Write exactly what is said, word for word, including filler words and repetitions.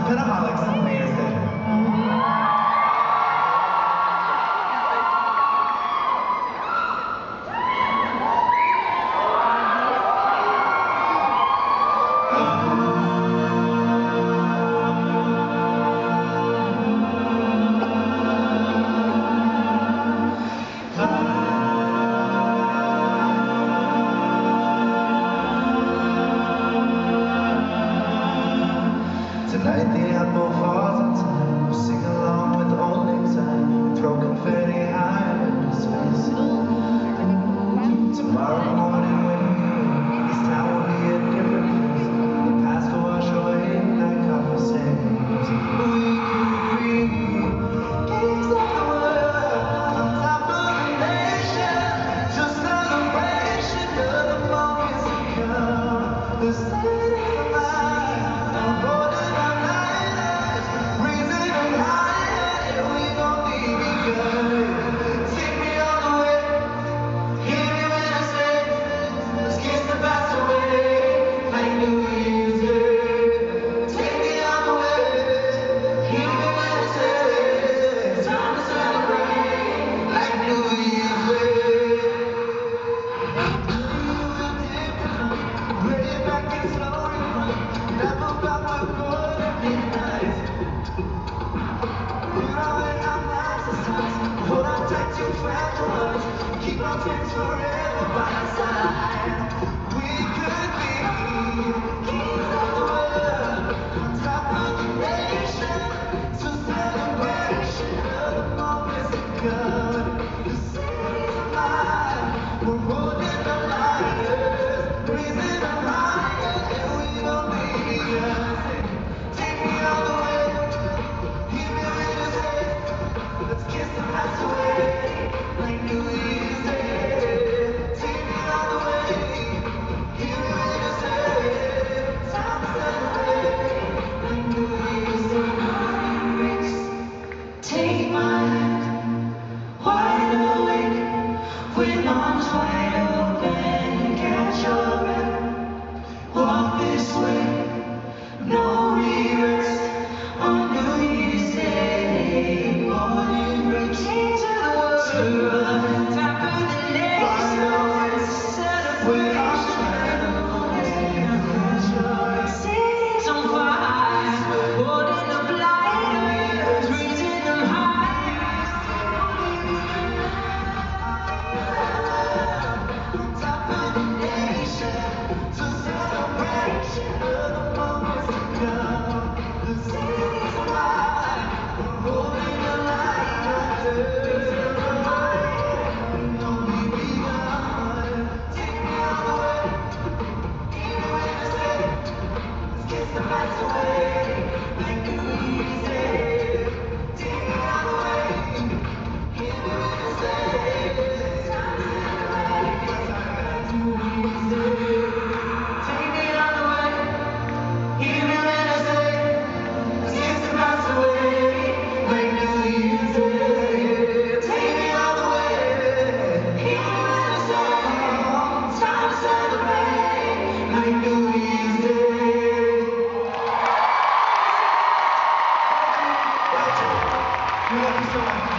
Penaholics on New Year's Day. Tonight the apple falls in time. We'll sing along with old lang syne. Throw confetti high into space. Tomorrow morning when we wake, this town will be a different place. The past will wash away like copper stains. We could be kings of the world, on top of the nation. Just celebration of the moments to come. The city's alive, I'm rolling on nights, raising them higher, and we gon' leave it good. Take me all the way, hear me when I say, let's kiss the past away, like New Year's Day. Take me all the way, hear me when I say, it's time to celebrate, like New Year's Day. Way back in slow rewind, never about to go to midnight. You know when I'm exercise, hold on tight to fragile hearts, keep our friends forever by our side. We could be kings of the world, on top of the nation, so celebration of the moments that come. The city's alive, we're holding the lighters, raising them higher, and we gon' leave us. Take me all the way, hear me when I say, let's kiss the past away, like New Year's Day. Take me all the way, hear me when I say, time to celebrate, like New Year's Day. Take my hand, wide awake, with arms wide open, catch your breath. Walk this way, no regrets, on New Year's Day. Morning routine to the world, to the top of the nation, celebration, city's on fire, holding up lighters, raising them high. On top of the nation, so celebration of the moments to come. The city's alive, we're holding the lighters. Don't leave me behind. Take me all the way, hear me when I say, let's kiss the past away, like New Year's Day. Take me all the way, hear me when I say, time to celebrate, like New Year's Day. Take me all the way, hear me when I say, let's kiss the past away, like New Year's Day. Take me all the way, hear me when I say, time to celebrate, like New Year's Day. Thank you. We love you so much.